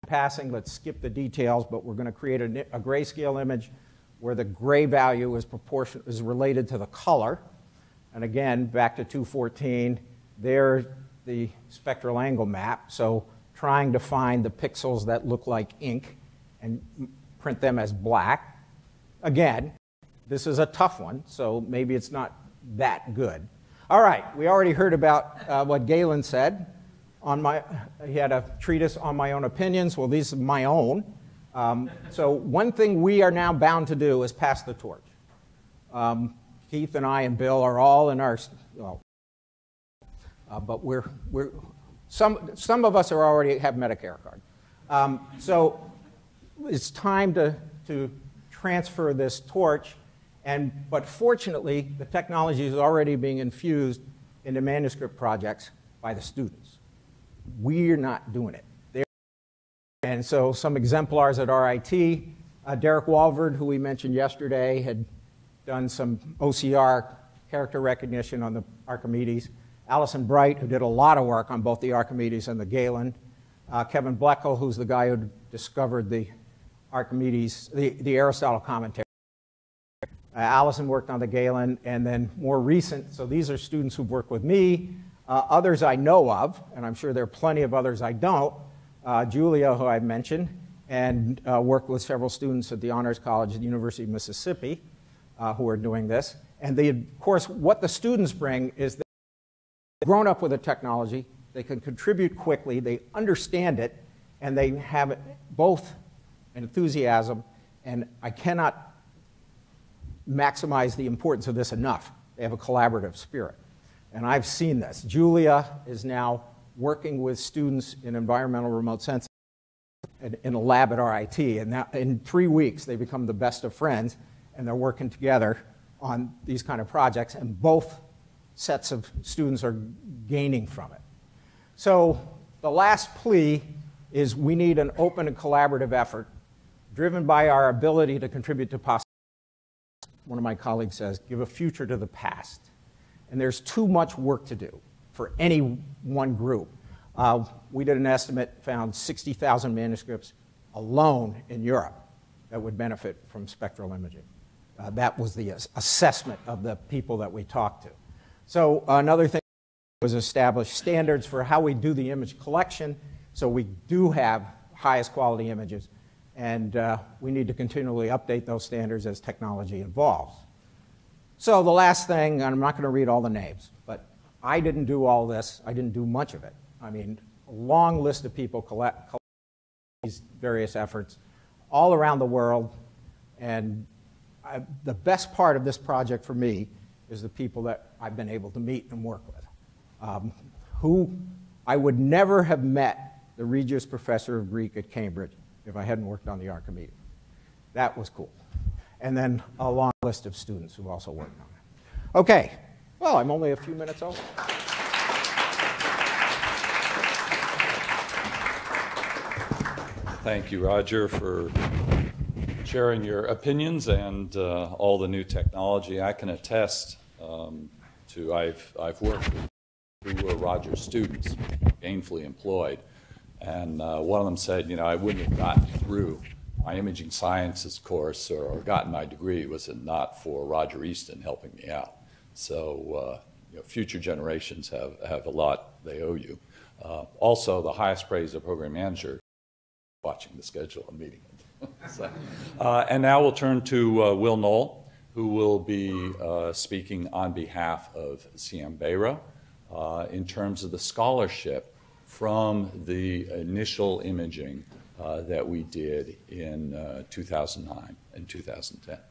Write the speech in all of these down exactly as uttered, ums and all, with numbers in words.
passing. Let's skip the details, but we're going to create a, a grayscale image where the gray value is proportion is related to the color. And again, back to two fourteen, there's the spectral angle map. So trying to find the pixels that look like ink and print them as black. Again, this is a tough one, so maybe it's not that good. All right, we already heard about uh, what Galen said. On my, he had a treatise on my own opinions. Well, these are my own. Um, so one thing we are now bound to do is pass the torch. Um, Keith and I and Bill are all in our, well, uh, but we're, we're some, some of us are already have Medicare card. Um, so it's time to, to transfer this torch. And, but fortunately, the technology is already being infused into manuscript projects by the students. We're not doing it. They're, and so some exemplars at R I T, uh, Derek Walford, who we mentioned yesterday, had done some O C R character recognition on the Archimedes. Alison Bright, who did a lot of work on both the Archimedes and the Galen. Uh, Kevin Bleckel, who's the guy who discovered the Archimedes, the, the Aristotle commentary. Uh, Allison worked on the Galen, and then more recent, so these are students who've worked with me, uh, others I know of, and I'm sure there are plenty of others I don't. Uh, Julia, who I mentioned, and uh, worked with several students at the Honors College at the University of Mississippi uh, who are doing this. And they, of course, what the students bring is they've grown up with the technology, they can contribute quickly, they understand it, and they have both enthusiasm, and I cannot maximize the importance of this enough. They have a collaborative spirit. And I've seen this. Julia is now working with students in environmental remote sensing in, in a lab at R I T. And now, in three weeks, they become the best of friends, and they're working together on these kind of projects, and both sets of students are gaining from it. So the last plea is we need an open and collaborative effort driven by our ability to contribute to possibility. One of my colleagues says, give a future to the past. And there's too much work to do for any one group. Uh, we did an estimate, found sixty thousand manuscripts alone in Europe that would benefit from spectral imaging. Uh, that was the assessment of the people that we talked to. So uh, another thing was establish standards for how we do the image collection, so we do have highest quality images. And uh, we need to continually update those standards as technology evolves. So the last thing, and I'm not going to read all the names, but I didn't do all this. I didn't do much of it. I mean, a long list of people collect, collect these various efforts all around the world. And I, the best part of this project for me is the people that I've been able to meet and work with, um, who I would never have met the Regius Professor of Greek at Cambridge if I hadn't worked on the Archimedes. That was cool. And then a long list of students who also worked on it. Okay, well, I'm only a few minutes over. Thank you, Roger, for sharing your opinions and uh, all the new technology. I can attest um, to, I've, I've worked with who were Roger's students, gainfully employed. And uh, one of them said, you know, I wouldn't have gotten through my imaging sciences course or, or gotten my degree was it not for Roger Easton helping me out. So uh, you know, future generations have, have a lot they owe you. Uh, also, the highest praise of program manager, watching the schedule and meeting it. so, uh, and now we'll turn to uh, Will Noel, who will be uh, speaking on behalf of Siam Bhayro uh, in terms of the scholarship from the initial imaging uh, that we did in uh, two thousand nine and two thousand ten.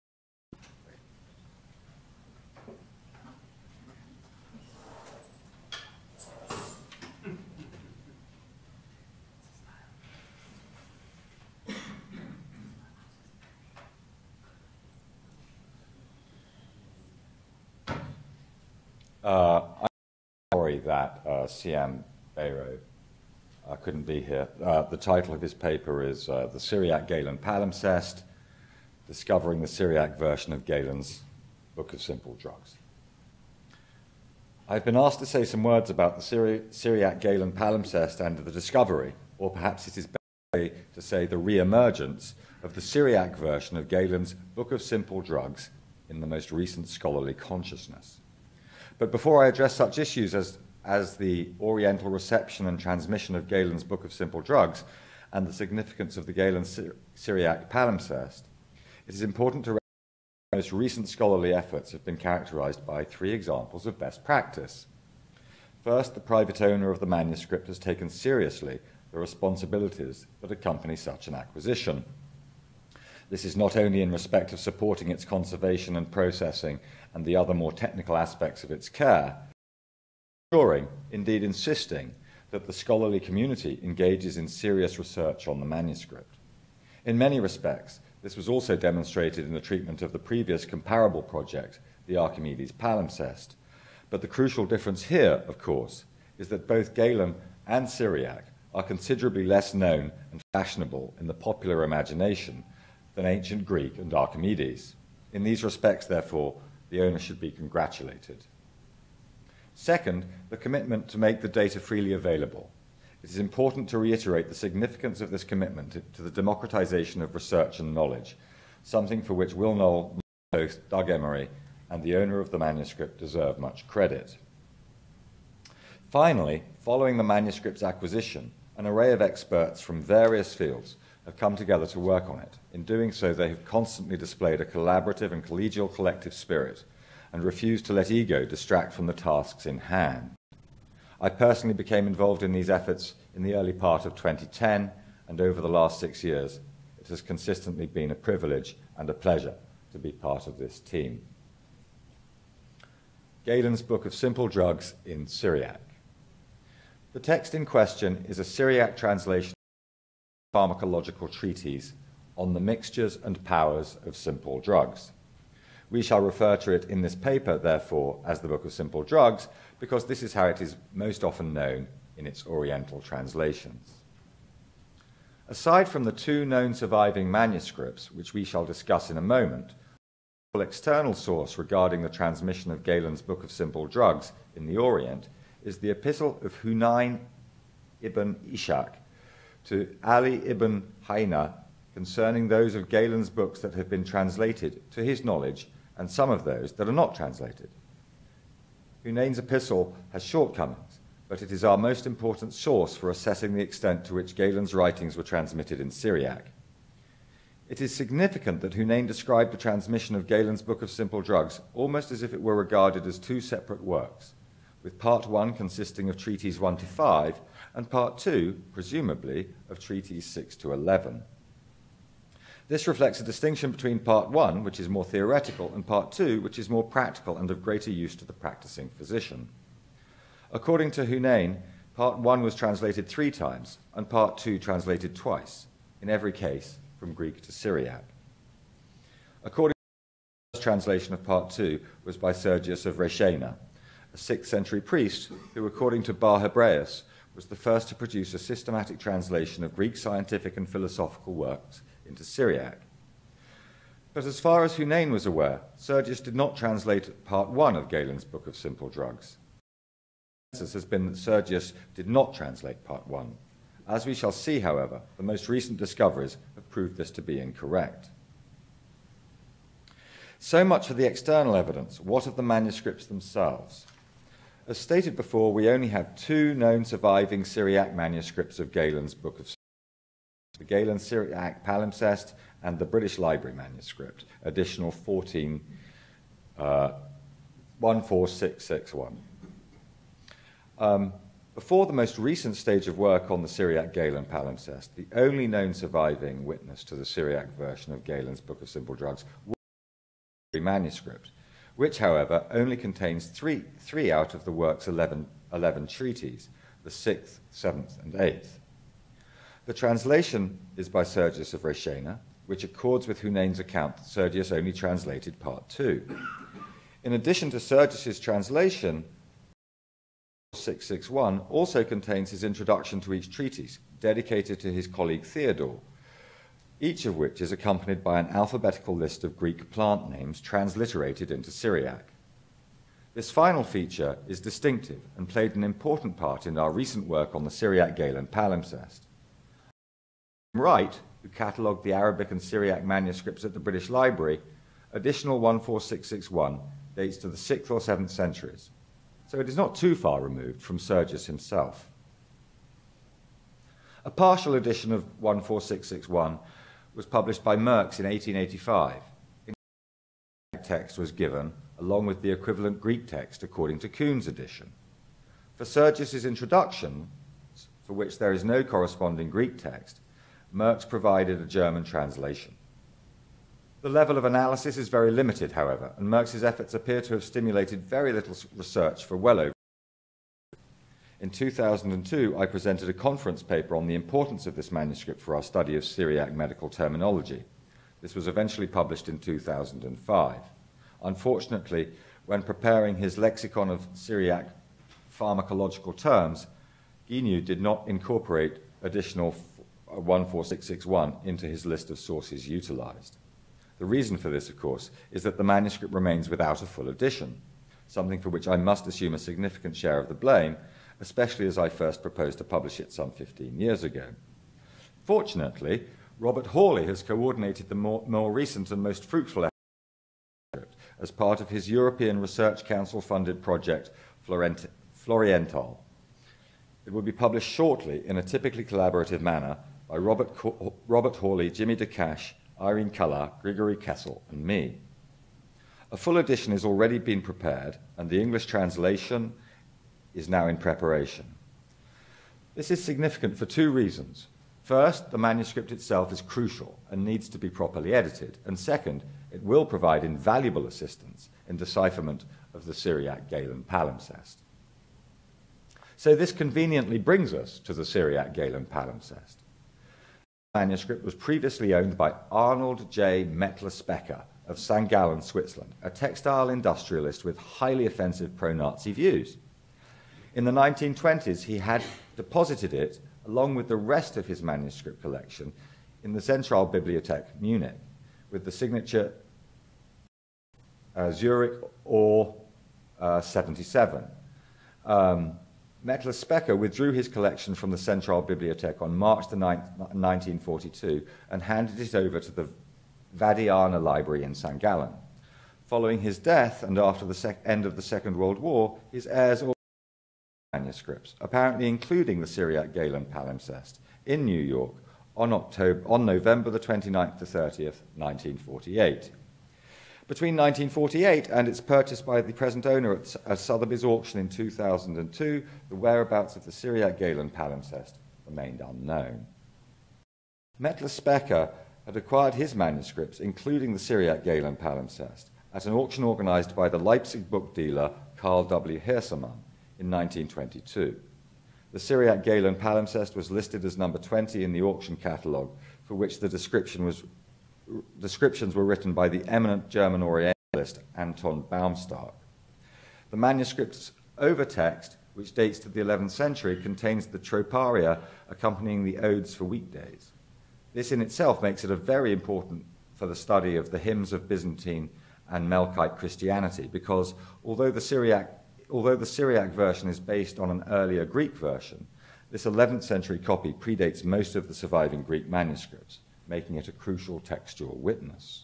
Uh, I'm sorry that uh, Siam Bhayro uh, couldn't be here. Uh, the title of his paper is uh, The Syriac Galen Palimpsest, Discovering the Syriac Version of Galen's Book of Simple Drugs. I've been asked to say some words about the Syri Syriac Galen Palimpsest and the discovery, or perhaps it is better to say the re-emergence of the Syriac version of Galen's Book of Simple Drugs in the most recent scholarly consciousness. But before I address such issues as, as the Oriental reception and transmission of Galen's Book of Simple Drugs and the significance of the Galen Syriac Palimpsest, it is important to recognize that the most recent scholarly efforts have been characterized by three examples of best practice. First, the private owner of the manuscript has taken seriously the responsibilities that accompany such an acquisition. This is not only in respect of supporting its conservation and processing and the other more technical aspects of its care, but ensuring, indeed insisting, that the scholarly community engages in serious research on the manuscript. In many respects, this was also demonstrated in the treatment of the previous comparable project, the Archimedes Palimpsest. But the crucial difference here, of course, is that both Galen and Syriac are considerably less known and fashionable in the popular imagination than ancient Greek and Archimedes. In these respects, therefore, the owner should be congratulated. Second, the commitment to make the data freely available. It is important to reiterate the significance of this commitment to the democratization of research and knowledge, something for which Will Noel, host Doug Emery, and the owner of the manuscript deserve much credit. Finally, following the manuscript's acquisition, an array of experts from various fields have come together to work on it. In doing so, they have constantly displayed a collaborative and collegial collective spirit and refused to let ego distract from the tasks in hand. I personally became involved in these efforts in the early part of twenty ten, and over the last six years, it has consistently been a privilege and a pleasure to be part of this team. Galen's Book of Simple Drugs in Syriac. The text in question is a Syriac translation of a pharmacological treatise on the mixtures and powers of simple drugs. We shall refer to it in this paper, therefore, as the Book of Simple Drugs, because this is how it is most often known in its Oriental translations. Aside from the two known surviving manuscripts, which we shall discuss in a moment, the external source regarding the transmission of Galen's Book of Simple Drugs in the Orient is the epistle of Hunayn ibn Ishaq to Ali ibn Hayna concerning those of Galen's books that have been translated to his knowledge and some of those that are not translated. Hunayn's epistle has shortcomings, but it is our most important source for assessing the extent to which Galen's writings were transmitted in Syriac. It is significant that Hunayn described the transmission of Galen's Book of Simple Drugs almost as if it were regarded as two separate works, with part one consisting of treaties one to five, and part two, presumably, of treaties six to eleven. This reflects a distinction between part one, which is more theoretical, and part two, which is more practical and of greater use to the practicing physician. According to Hunayn, part one was translated three times, and part two translated twice, in every case from Greek to Syriac. According to the first translation of part two was by Sergius of Rhaetiana, a sixth century priest who, according to Bar Hebraeus, was the first to produce a systematic translation of Greek scientific and philosophical works into Syriac. But as far as Hunayn was aware, Sergius did not translate part one of Galen's Book of Simple Drugs. The consensus has been that Sergius did not translate part one. As we shall see, however, the most recent discoveries have proved this to be incorrect. So much for the external evidence. What of the manuscripts themselves? As stated before, we only have two known surviving Syriac manuscripts of Galen's Book of Simple Drugs, the Galen Syriac Palimpsest and the British Library manuscript, additional fourteen, uh, one four six six one. Um, before the most recent stage of work on the Syriac Galen Palimpsest, the only known surviving witness to the Syriac version of Galen's Book of Simple Drugs was the manuscript, which, however, only contains three, three out of the work's eleven, eleven treaties, the sixth, seventh, and eighth. The translation is by Sergius of Rhaetiana, which accords with Hunayn's account that Sergius only translated part two. In addition to Sergius's translation, six six one also contains his introduction to each treatise, dedicated to his colleague Theodore, each of which is accompanied by an alphabetical list of Greek plant names transliterated into Syriac. This final feature is distinctive and played an important part in our recent work on the Syriac Galen Palimpsest. Wright, who catalogued the Arabic and Syriac manuscripts at the British Library, additional one four six six one dates to the sixth or seventh centuries, so it is not too far removed from Sergius himself. A partial edition of one four six six one was published by Merckx in eighteen eighty-five. In text was given, along with the equivalent Greek text according to Kuhn's edition. For Sergius's introduction, for which there is no corresponding Greek text, Merckx provided a German translation. The level of analysis is very limited, however, and Merckx's efforts appear to have stimulated very little research for well over. In two thousand two, I presented a conference paper on the importance of this manuscript for our study of Syriac medical terminology. This was eventually published in two thousand five. Unfortunately, when preparing his lexicon of Syriac pharmacological terms, Guignou did not incorporate additional one four six six one into his list of sources utilized. The reason for this, of course, is that the manuscript remains without a full edition, something for which I must assume a significant share of the blame, especially as I first proposed to publish it some fifteen years ago. Fortunately, Robert Hawley has coordinated the more, more recent and most fruitful effort as part of his European Research Council-funded project Florent Floriental. It will be published shortly in a typically collaborative manner by Robert, Robert Hawley, Jimmy DeCash, Irene Culler, Grigory Kessel, and me. A full edition has already been prepared, and the English translation is now in preparation. This is significant for two reasons. First, the manuscript itself is crucial and needs to be properly edited, and second, it will provide invaluable assistance in decipherment of the Syriac Galen Palimpsest. So this conveniently brings us to the Syriac Galen Palimpsest. The manuscript was previously owned by Arnold J. Mettler-Specker of Sankt Gallen, Switzerland, a textile industrialist with highly offensive pro-Nazi views. In the nineteen twenties, he had deposited it, along with the rest of his manuscript collection, in the Zentralbibliothek Munich, with the signature uh, Zurich or uh, seventy-seven. Um, Mettler-Specker withdrew his collection from the Zentralbibliothek on March the ninth, nineteen forty-two, and handed it over to the Vadiana Library in Sankt Gallen. Following his death, and after the sec end of the Second World War, his heirs also manuscripts, apparently including the Syriac Galen Palimpsest, in New York on, October, on November the twenty-ninth to thirtieth, nineteen forty-eight. Between nineteen forty-eight and its purchase by the present owner at, at Sotheby's auction in two thousand two, the whereabouts of the Syriac Galen Palimpsest remained unknown. Mettler-Specker had acquired his manuscripts, including the Syriac Galen Palimpsest, at an auction organized by the Leipzig book dealer Carl W. Hirsemann in nineteen twenty-two. The Syriac Galen Palimpsest was listed as number twenty in the auction catalogue, for which the description was descriptions were written by the eminent German Orientalist Anton Baumstark. The manuscript's overtext, which dates to the eleventh century, contains the troparia accompanying the odes for weekdays. This in itself makes it a very important for the study of the hymns of Byzantine and Melkite Christianity, because although the Syriac, although the Syriac version is based on an earlier Greek version, this eleventh century copy predates most of the surviving Greek manuscripts, making it a crucial textual witness.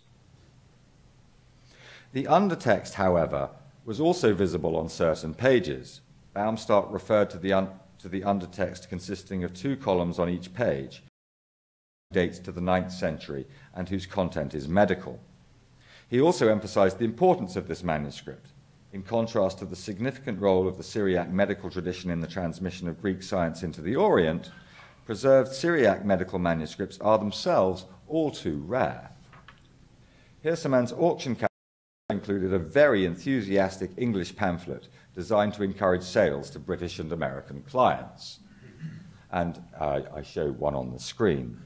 The undertext, however, was also visible on certain pages. Baumstark referred to the, un to the undertext consisting of two columns on each page, dates to the ninth century and whose content is medical. He also emphasized the importance of this manuscript, in contrast to the significant role of the Syriac medical tradition in the transmission of Greek science into the Orient. Preserved Syriac medical manuscripts are themselves all too rare. Hirsemann's auction catalog included a very enthusiastic English pamphlet designed to encourage sales to British and American clients. And uh, I show one on the screen.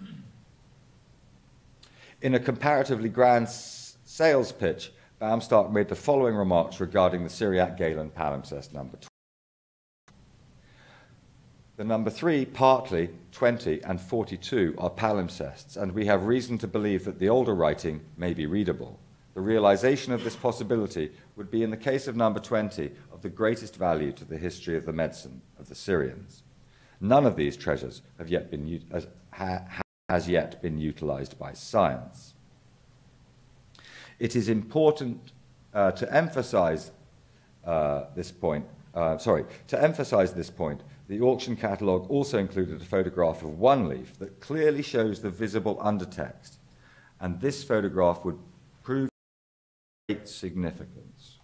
In a comparatively grand sales pitch, Baumstark made the following remarks regarding the Syriac Galen Palimpsest number twenty. The number three, partly, twenty, and forty-two are palimpsests, and we have reason to believe that the older writing may be readable. The realization of this possibility would be, in the case of number twenty, of the greatest value to the history of the medicine of the Syrians. None of these treasures have yet been used as ha has yet been utilized by science. It is important uh, to emphasize uh, this point, uh, sorry, to emphasize this point, the auction catalogue also included a photograph of one leaf that clearly shows the visible undertext, and this photograph would prove great significance.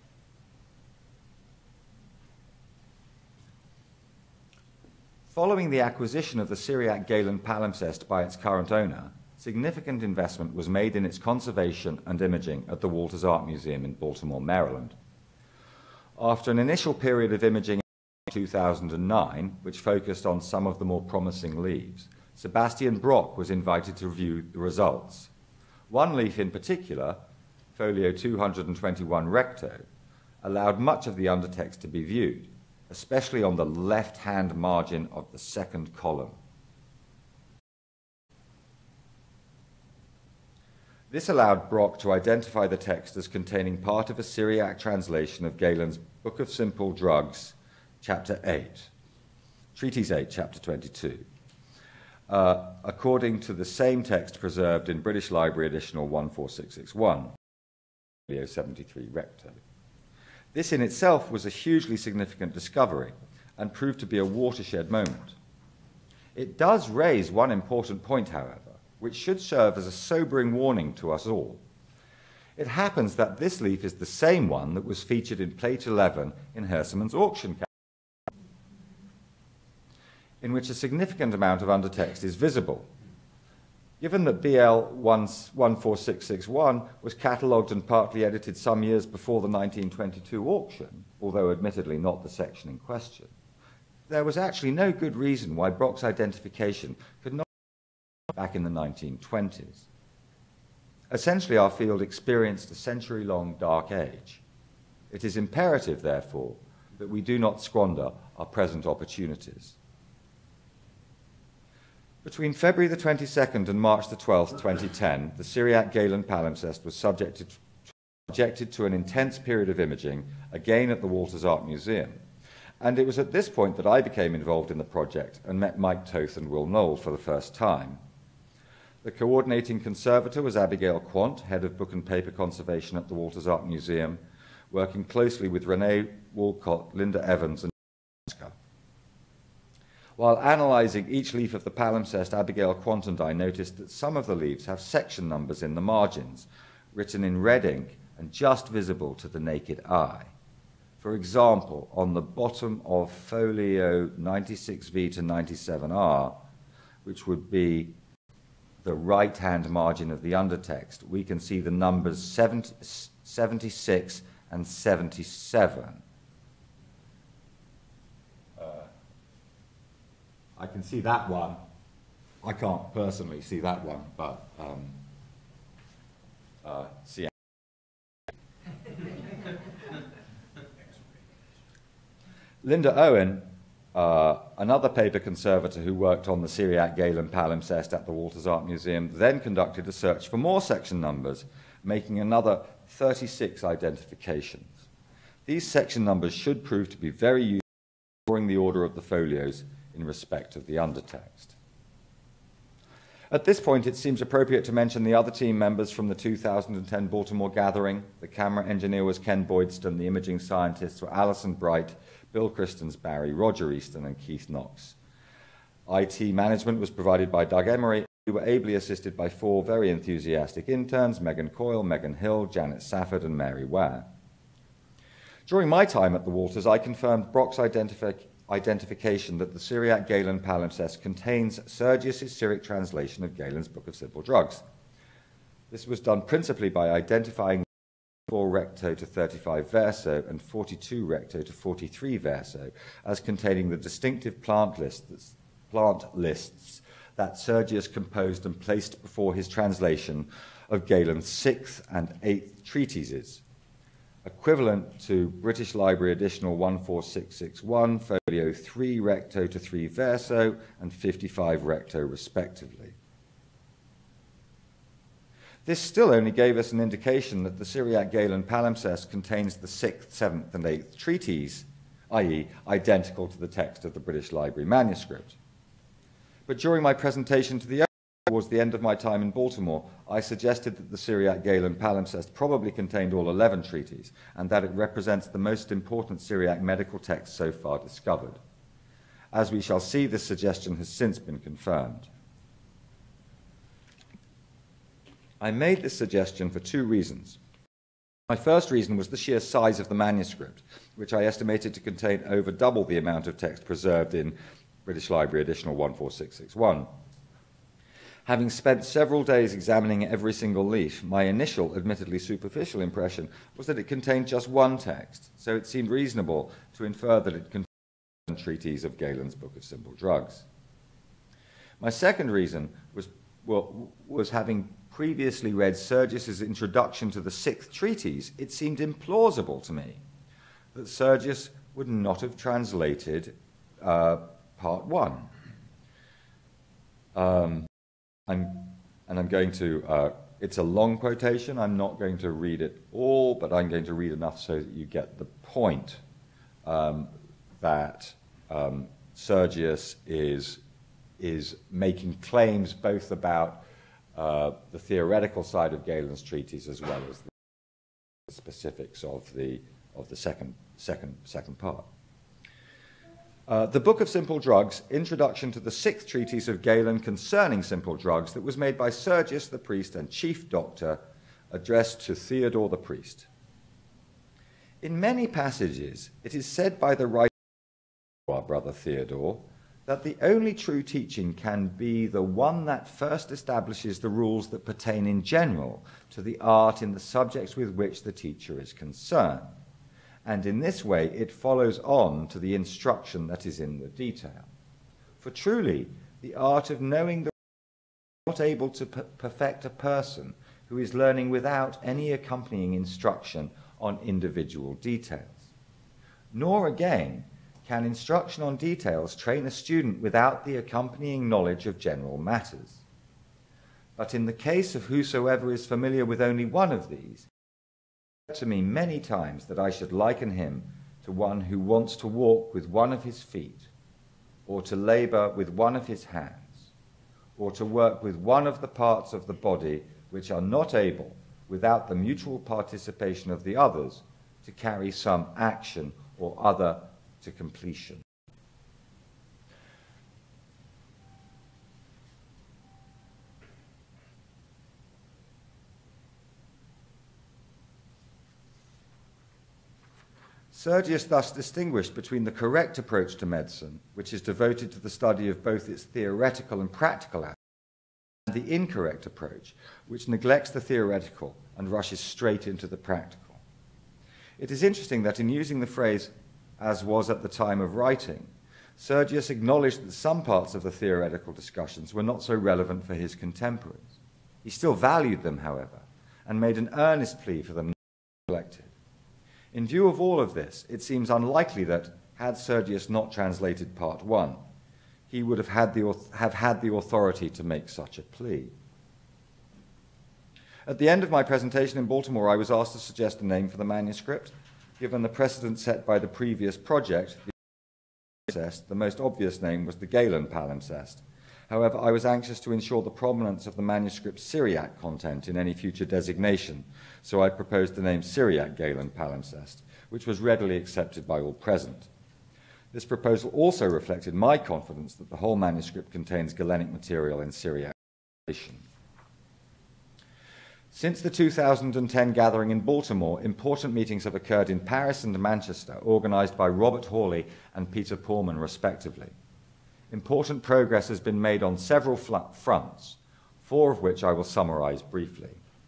Following the acquisition of the Syriac Galen palimpsest by its current owner, significant investment was made in its conservation and imaging at the Walters Art Museum in Baltimore, Maryland. After an initial period of imaging in two thousand nine, which focused on some of the more promising leaves, Sebastian Brock was invited to review the results. One leaf in particular, folio two hundred twenty-one recto, allowed much of the undertext to be viewed, especially on the left-hand margin of the second column. This allowed Brock to identify the text as containing part of a Syriac translation of Galen's Book of Simple Drugs, Chapter eight, Treatise eight, Chapter twenty-two, uh, according to the same text preserved in British Library Additional one four six six one, folio seventy-three recto. This in itself was a hugely significant discovery and proved to be a watershed moment. It does raise one important point, however, which should serve as a sobering warning to us all. It happens that this leaf is the same one that was featured in plate eleven in Herseman's auction catalogue, in which a significant amount of undertext is visible. Given that B L one four six six one was catalogued and partly edited some years before the nineteen twenty-two auction, although admittedly not the section in question, there was actually no good reason why Brock's identification could not be back in the nineteen twenties. Essentially, our field experienced a century-long dark age. It is imperative, therefore, that we do not squander our present opportunities. Between February the twenty-second and March the twelfth, twenty ten, the Syriac Galen palimpsest was subjected, subjected to an intense period of imaging, again at the Walters Art Museum. And it was at this point that I became involved in the project and met Mike Toth and Will Noel for the first time. The coordinating conservator was Abigail Quant, head of book and paper conservation at the Walters Art Museum, working closely with Renee, Wolcott, Linda Evans, and Oscar. While analysing each leaf of the palimpsest, Abigail Quant and I noticed that some of the leaves have section numbers in the margins, written in red ink and just visible to the naked eye. For example, on the bottom of folio ninety-six V to ninety-seven R, which would be the right-hand margin of the undertext, we can see the numbers seventy, seventy-six and seventy-seven. I can see that one. I can't personally see that one, but um, uh, Siam. Linda Owen, uh, another paper conservator who worked on the Syriac Galen palimpsest at the Walters Art Museum, then conducted a search for more section numbers, making another thirty-six identifications. These section numbers should prove to be very useful in drawing the order of the folios in respect of the undertext. At this point, it seems appropriate to mention the other team members from the two thousand ten Baltimore gathering. The camera engineer was Ken Boydston, the imaging scientists were Alison Bright, Bill Christensbarry, Roger Easton, and Keith Knox. I T management was provided by Doug Emery, who were ably assisted by four very enthusiastic interns, Megan Coyle, Megan Hill, Janet Safford, and Mary Ware. During my time at the Walters, I confirmed Brock's identification identification that the Syriac Galen palimpsest contains Sergius's Syriac translation of Galen's Book of Simple Drugs. This was done principally by identifying four recto to thirty-five verso and forty-two recto to forty-three verso as containing the distinctive plant lists, plant lists that Sergius composed and placed before his translation of Galen's sixth and eighth treatises, equivalent to British Library Additional one four six six one, folio three recto to three verso, and fifty-five recto, respectively. This still only gave us an indication that the Syriac Galen palimpsest contains the sixth, seventh, and eighth treatises, that is, identical to the text of the British Library manuscript. But during my presentation to the towards the end of my time in Baltimore, I suggested that the Syriac Galen Palimpsest probably contained all eleven treaties, and that it represents the most important Syriac medical text so far discovered. As we shall see, this suggestion has since been confirmed. I made this suggestion for two reasons. My first reason was the sheer size of the manuscript, which I estimated to contain over double the amount of text preserved in British Library Additional one four six six one. Having spent several days examining every single leaf, my initial, admittedly superficial impression was that it contained just one text, so it seemed reasonable to infer that it contained a treatise of Galen's Book of Simple Drugs. My second reason was, well, was having previously read Sergius's introduction to the sixth treatise, it seemed implausible to me that Sergius would not have translated uh, part one. Um, I'm, and I'm going to, uh, it's a long quotation, I'm not going to read it all, but I'm going to read enough so that you get the point um, that um, Sergius is, is making claims both about uh, the theoretical side of Galen's treatise as well as the specifics of the, of the second, second, second part. Uh, the Book of Simple Drugs, Introduction to the Sixth Treatise of Galen Concerning Simple Drugs, that was made by Sergius the priest and chief doctor, addressed to Theodore the priest. In many passages, it is said by the writer, our brother Theodore, that the only true teaching can be the one that first establishes the rules that pertain in general to the art in the subjects with which the teacher is concerned. And in this way it follows on to the instruction that is in the detail. For truly, the art of knowing the is not able to per perfect a person who is learning without any accompanying instruction on individual details. Nor again can instruction on details train a student without the accompanying knowledge of general matters. But in the case of whosoever is familiar with only one of these, to me many times that I should liken him to one who wants to walk with one of his feet, or to labor with one of his hands, or to work with one of the parts of the body which are not able, without the mutual participation of the others, to carry some action or other to completion. Sergius thus distinguished between the correct approach to medicine, which is devoted to the study of both its theoretical and practical aspects, and the incorrect approach, which neglects the theoretical and rushes straight into the practical. It is interesting that in using the phrase, as was at the time of writing, Sergius acknowledged that some parts of the theoretical discussions were not so relevant for his contemporaries. He still valued them, however, and made an earnest plea for them not to be neglected. In view of all of this, it seems unlikely that, had Sergius not translated part one, he would have had the, have had the authority to make such a plea. At the end of my presentation in Baltimore, I was asked to suggest a name for the manuscript. Given the precedent set by the previous project, the, the most obvious name was the Galen Palimpsest. However, I was anxious to ensure the prominence of the manuscript's Syriac content in any future designation, so I proposed the name Syriac Galen Palimpsest, which was readily accepted by all present. This proposal also reflected my confidence that the whole manuscript contains Galenic material in Syriac. Since the two thousand ten gathering in Baltimore, important meetings have occurred in Paris and Manchester, organized by Robert Hawley and Peter Pullman, respectively. Important progress has been made on several fronts, four of which I will summarize briefly.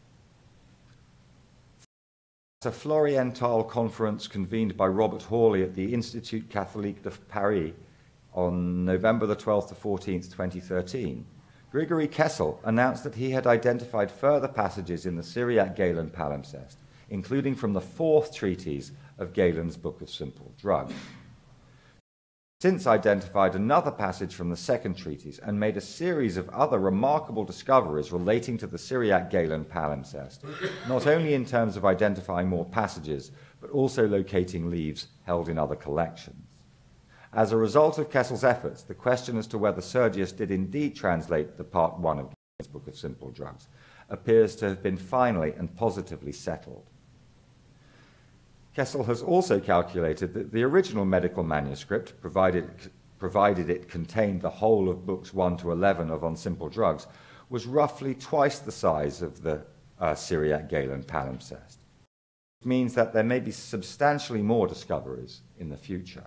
At a Floriental conference convened by Robert Hawley at the Institut Catholique de Paris on November the twelfth to fourteenth, twenty thirteen, Grigory Kessel announced that he had identified further passages in the Syriac Galen Palimpsest, including from the fourth treatise of Galen's Book of Simple Drugs. Since identified another passage from the second treatise and made a series of other remarkable discoveries relating to the Syriac Galen Palimpsest, not only in terms of identifying more passages, but also locating leaves held in other collections. As a result of Kessel's efforts, the question as to whether Sergius did indeed translate the part one of Book of Simple Drugs, appears to have been finally and positively settled. Kessel has also calculated that the original medical manuscript, provided, provided it contained the whole of books one to eleven of On Simple Drugs, was roughly twice the size of the uh, Syriac Galen palimpsest. It means that there may be substantially more discoveries in the future.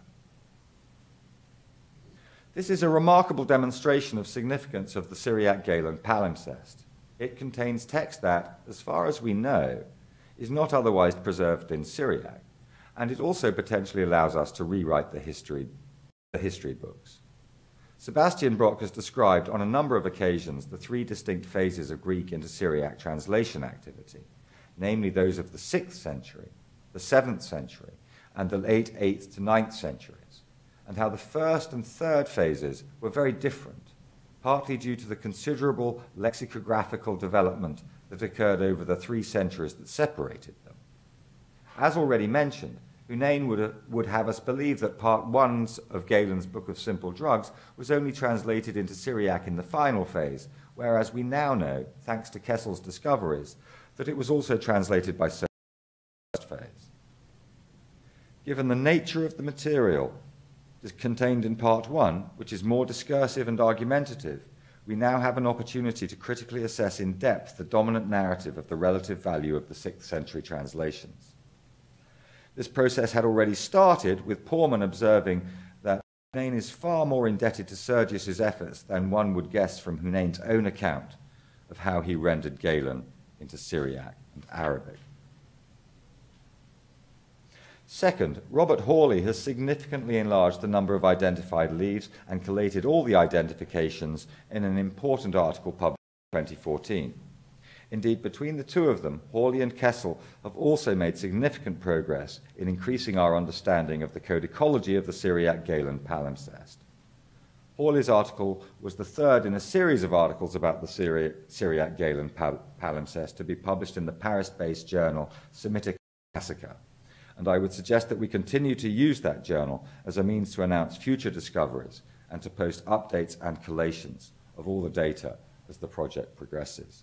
This is a remarkable demonstration of significance of the Syriac Galen palimpsest. It contains text that, as far as we know, is not otherwise preserved in Syriac, and it also potentially allows us to rewrite the history, the history books. Sebastian Brock has described on a number of occasions the three distinct phases of Greek into Syriac translation activity, namely those of the sixth century, the seventh century, and the late eighth to ninth centuries, and how the first and third phases were very different, partly due to the considerable lexicographical development that occurred over the three centuries that separated them. As already mentioned, Renee would, would have us believe that part one of Galen's Book of Simple Drugs was only translated into Syriac in the final phase, whereas we now know, thanks to Kessel's discoveries, that it was also translated by Syriac in the first phase. Given the nature of the material contained in part one, which is more discursive and argumentative, we now have an opportunity to critically assess in depth the dominant narrative of the relative value of the sixth century translations. This process had already started, with Porman observing that Hunayn is far more indebted to Sergius's efforts than one would guess from Hunayn's own account of how he rendered Galen into Syriac and Arabic. Second, Robert Hawley has significantly enlarged the number of identified leaves and collated all the identifications in an important article published in twenty fourteen. Indeed, between the two of them, Hawley and Kessel have also made significant progress in increasing our understanding of the codicology of the Syriac Galen palimpsest. Hawley's article was the third in a series of articles about the Syri Syriac Galen pal palimpsest to be published in the Paris-based journal Semitic Classica, and I would suggest that we continue to use that journal as a means to announce future discoveries and to post updates and collations of all the data as the project progresses.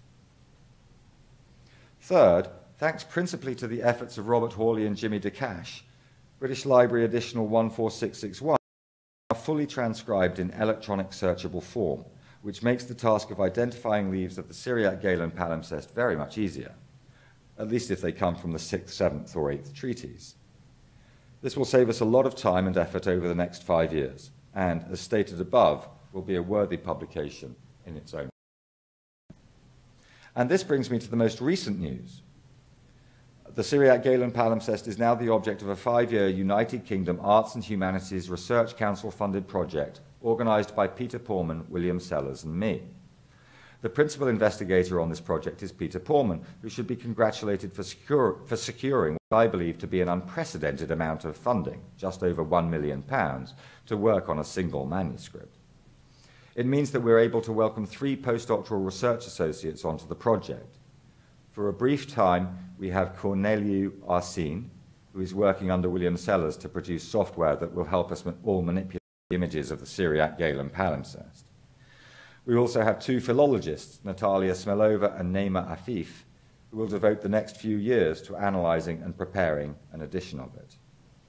Third, thanks principally to the efforts of Robert Hawley and Jimmy DeCash, British Library Additional one four six six one are fully transcribed in electronic searchable form, which makes the task of identifying leaves of the Syriac Galen palimpsest very much easier, at least if they come from the sixth, seventh, or eighth treaties. This will save us a lot of time and effort over the next five years, and, as stated above, will be a worthy publication in its own. And this brings me to the most recent news. The Syriac Galen palimpsest is now the object of a five-year United Kingdom Arts and Humanities Research Council-funded project organized by Peter Porman, William Sellers, and me. The principal investigator on this project is Peter Porman, who should be congratulated for, secure, for securing what I believe to be an unprecedented amount of funding, just over one million pounds, to work on a single manuscript. It means that we're able to welcome three postdoctoral research associates onto the project. For a brief time, we have Corneliu Arsene, who is working under William Sellers to produce software that will help us all manipulate the images of the Syriac Galen palimpsest. We also have two philologists, Natalia Smelova and Naima Afif, who will devote the next few years to analyzing and preparing an edition of it.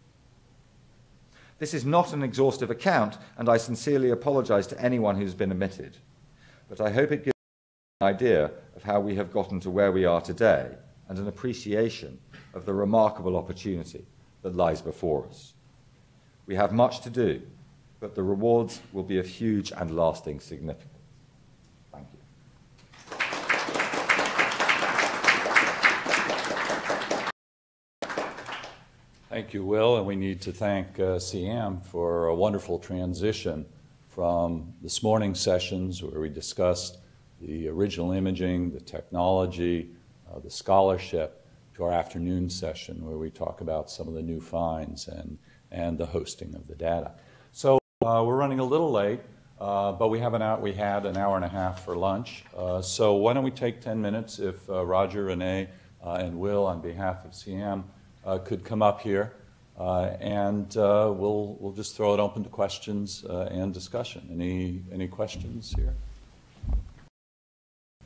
This is not an exhaustive account, and I sincerely apologize to anyone who's been omitted, but I hope it gives you an idea of how we have gotten to where we are today and an appreciation of the remarkable opportunity that lies before us. We have much to do, but the rewards will be of huge and lasting significance. Thank you. Thank you, Will, and we need to thank uh, Siam for a wonderful transition from this morning's sessions where we discussed the original imaging, the technology, uh, the scholarship, to our afternoon session where we talk about some of the new finds and, and the hosting of the data. So uh, we're running a little late, uh, but we, have an hour, we had an hour and a half for lunch. Uh, so why don't we take ten minutes if uh, Roger, Renee, uh, and Will, on behalf of Siam, Uh, could come up here, uh, and uh, we'll we'll just throw it open to questions uh, and discussion. Any any questions here?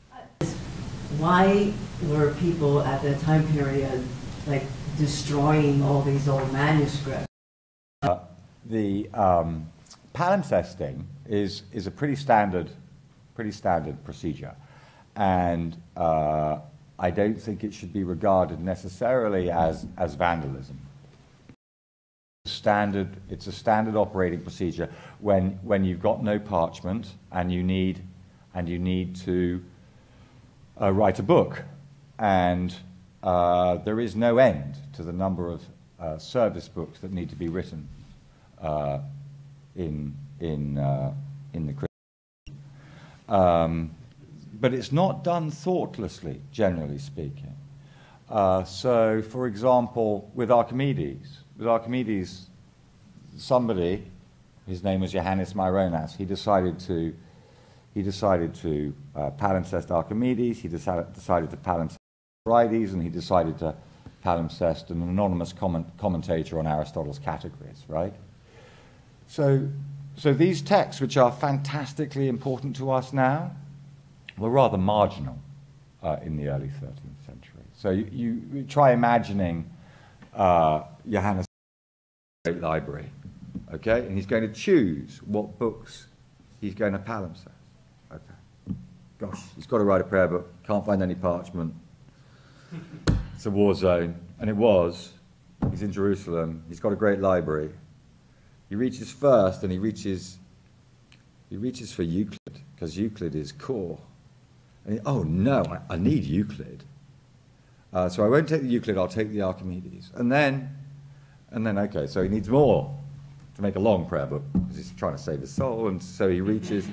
why were people at that time period like destroying all these old manuscripts? Uh, the um, palimpsesting is is a pretty standard, pretty standard procedure, and uh, I don't think it should be regarded necessarily as as vandalism. Standard, it's a standard operating procedure when when you've got no parchment and you need and you need to uh, write a book, and uh, there is no end to the number of uh, service books that need to be written uh, in in uh, in the Christian. Um, but it's not done thoughtlessly, generally speaking. Uh, so, for example, with Archimedes. With Archimedes, somebody, his name was Johannes Myronas, he decided to, he decided to uh, palimpsest Archimedes, he decided, decided to palimpsest Hyperides, and he decided to palimpsest an anonymous comment, commentator on Aristotle's categories, right? So, so these texts, which are fantastically important to us now, were rather marginal uh, in the early thirteenth century. So you, you, you try imagining uh, Johannes' great library, okay? And he's going to choose what books he's going to palimpsest. Okay. Gosh, he's got to write a prayer book, can't find any parchment. It's a war zone, and it was. He's in Jerusalem, he's got a great library. He reaches first, and he reaches, he reaches for Euclid, because Euclid is core. And he, oh no, I, I need Euclid. Uh, so I won't take the Euclid, I'll take the Archimedes. And then, and then, okay, so he needs more to make a long prayer book, because he's trying to save his soul, and so he reaches,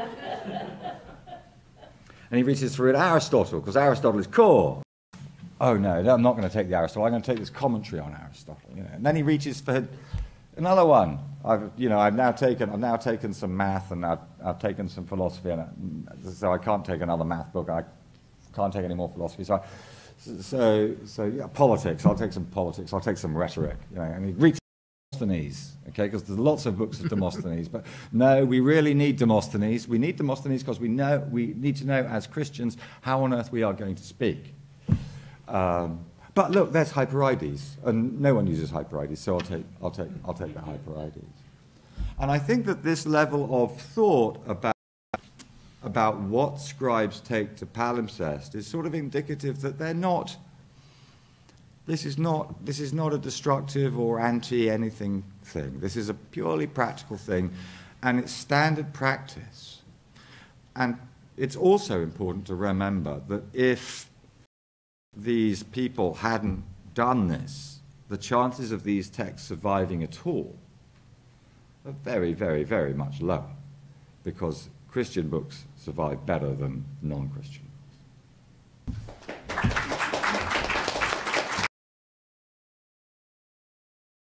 and he reaches for Aristotle, because Aristotle is core. Oh no, I'm not going to take the Aristotle, I'm going to take this commentary on Aristotle. You know. And then he reaches for another one. I've, you know, I've now taken, I've now taken some math, and I've, I've taken some philosophy, and I, so I can't take another math book, I can't take any more philosophy. So I, So, so yeah, politics. I'll take some politics. I'll take some rhetoric. You know, and he reaches Demosthenes, okay? Because there's lots of books of Demosthenes. But no, we really need Demosthenes. We need Demosthenes because we know we need to know as Christians how on earth we are going to speak. Um, but look, there's Hyperides, and no one uses Hyperides, so I'll take, I'll take, I'll take the Hyperides. And I think that this level of thought about about what scribes take to palimpsest is sort of indicative that they're not, this is not, this is not a destructive or anti-anything thing. This is a purely practical thing, and it's standard practice. And it's also important to remember that if these people hadn't done this, the chances of these texts surviving at all are very, very, very much lower, because Christian books survive better than non-Christian